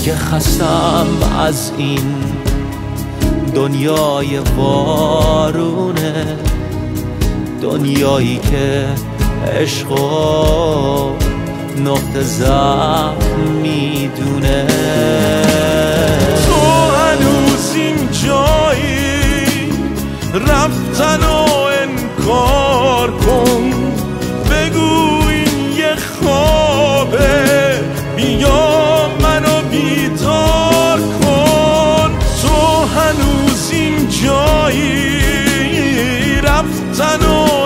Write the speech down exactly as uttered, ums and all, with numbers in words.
دیگه خستم از این دنیای وارونه، دنیایی که عشق و نقطه ضعف میدونه. تو هنوز این جایی رفتن و انکار کن، بگو این یه خوابه، بیا منو بیدار کن. تو هنوز این جایی رفتن و